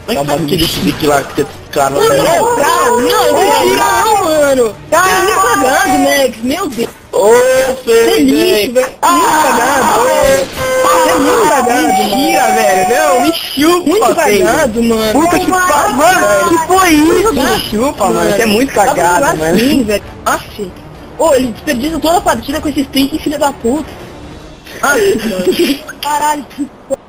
Como é que faz aquele stick lá que você cara Não, mano. Cara, me cagado, Max. Meu Deus. Ô, Você é lixo, velho. Muito cagado. Você é muito cagado, mentira, velho. Não, me chupa, muito cagado, mano. Puta que pariu, mano. Que foi isso? Me chupa, mano. Você é muito cagado, mano. Assim, velho. Aff. Ô, ele desperdiça toda a partida com esse streak, filho da puta. Aff, mano. Caralho.